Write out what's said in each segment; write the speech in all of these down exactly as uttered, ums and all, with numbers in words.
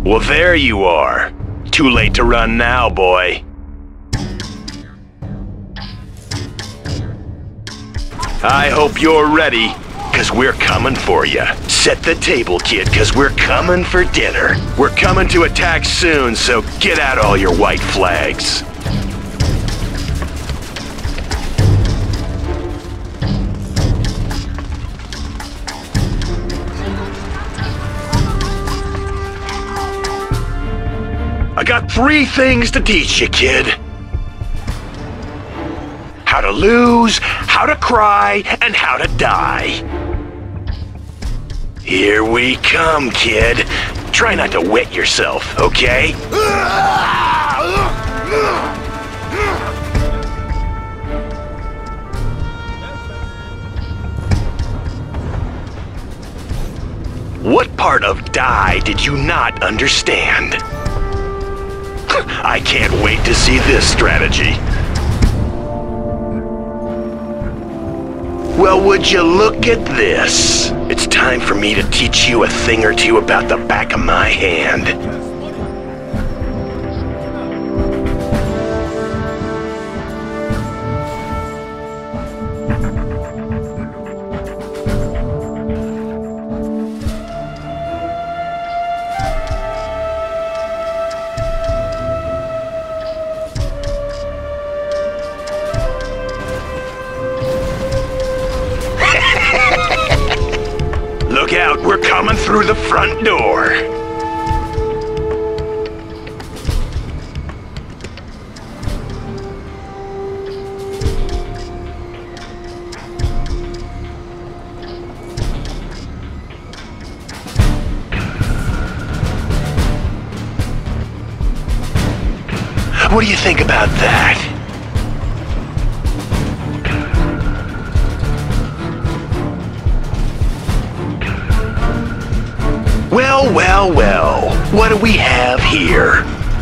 Well, there you are. Too late to run now, boy. I hope you're ready, cause we're coming for you. Set the table, kid, cause we're coming for dinner. We're coming to attack soon, so get out all your white flags. I got three things to teach you, kid. How to lose, how to cry, and how to die. Here we come, kid. Try not to wet yourself, okay? What part of die did you not understand? I can't wait to see this strategy. Well, would you look at this? It's time for me to teach you a thing or two about the back of my hand. Look out, we're coming through the front door. What do you think about that? Well, well, well, what do we have here?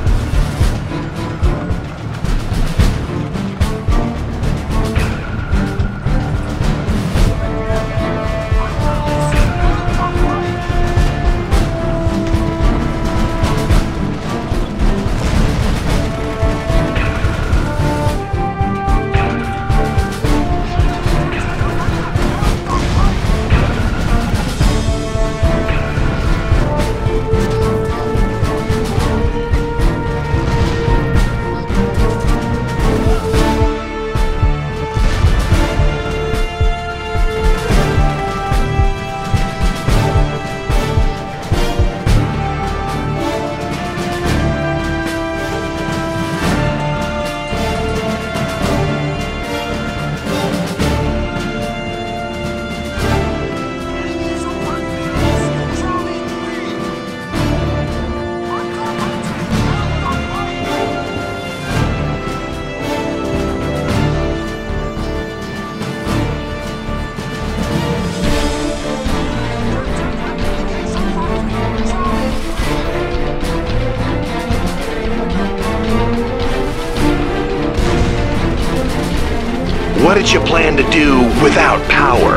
What did you plan to do without power?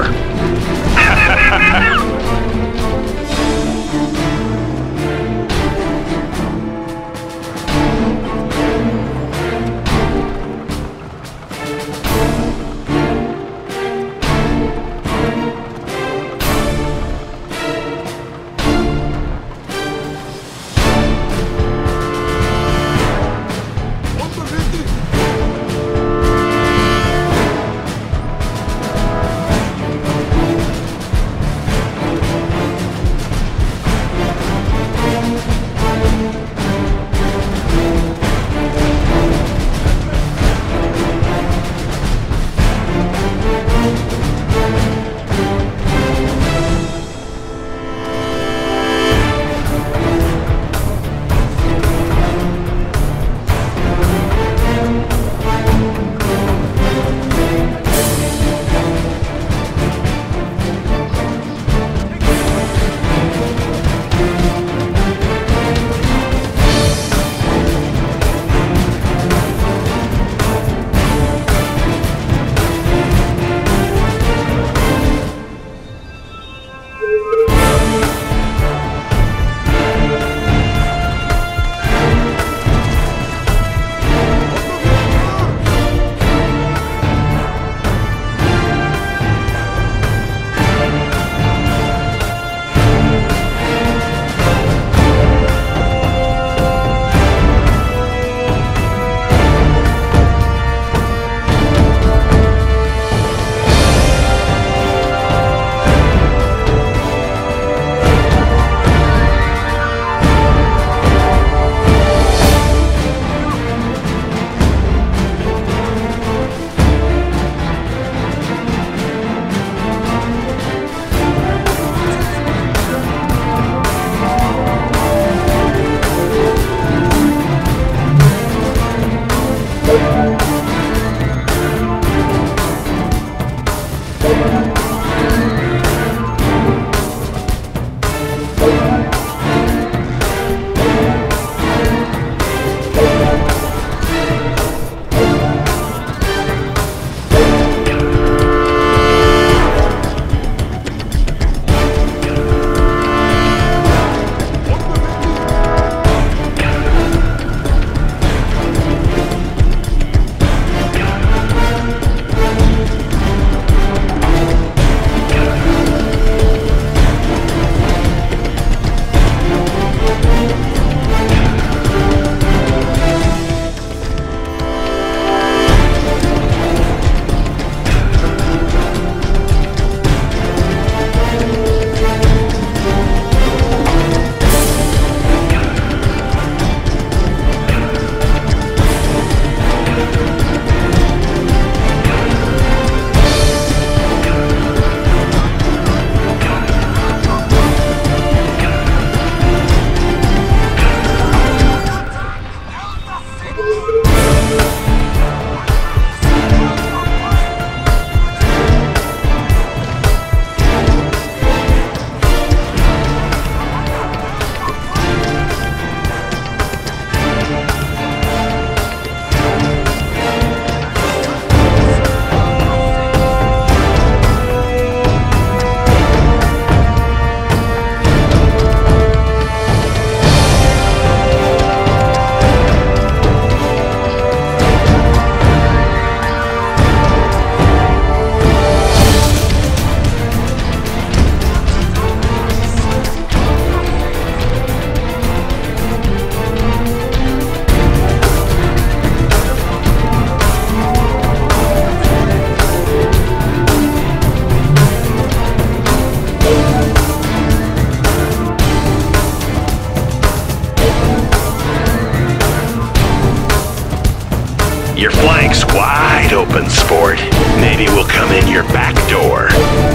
Your flank's wide open, sport. Maybe we'll come in your back door.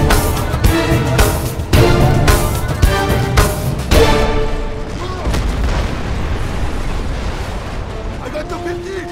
I got the fifty!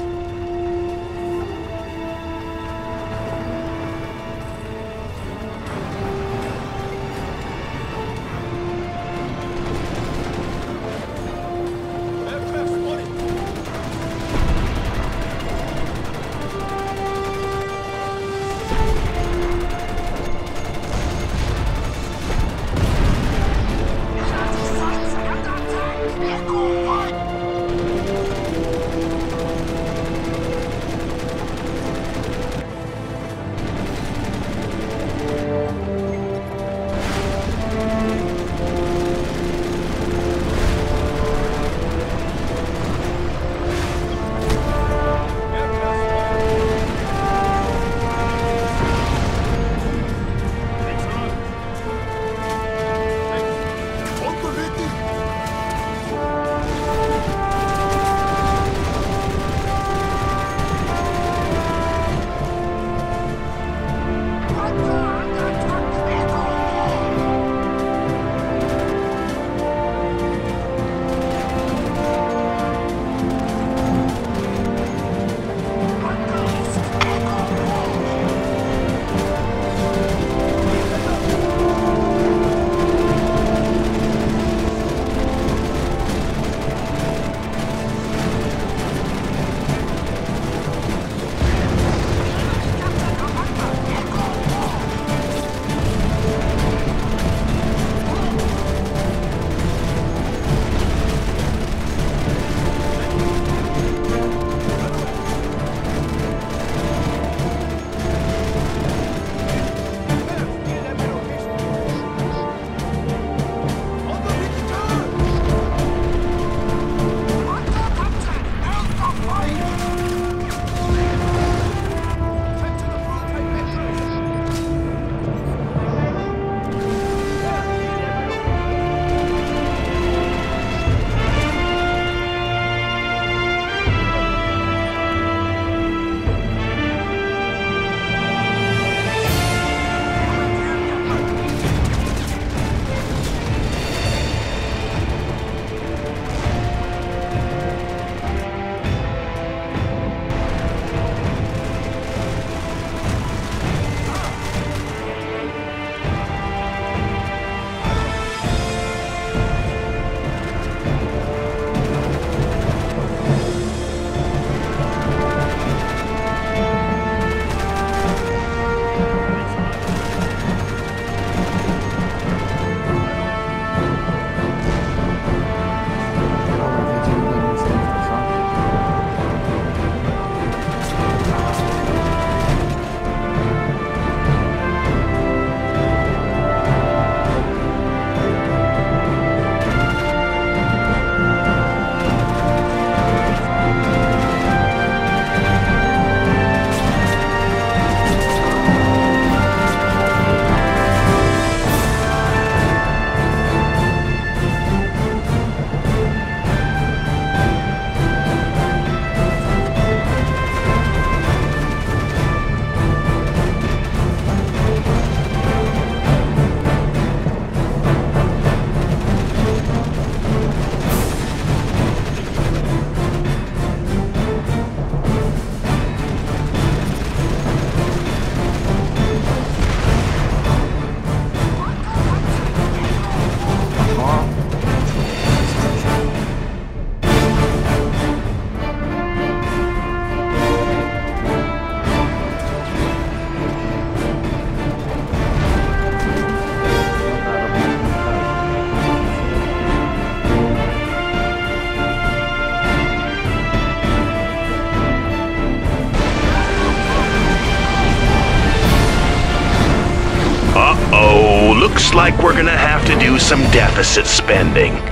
Uh-oh, looks like we're gonna have to do some deficit spending.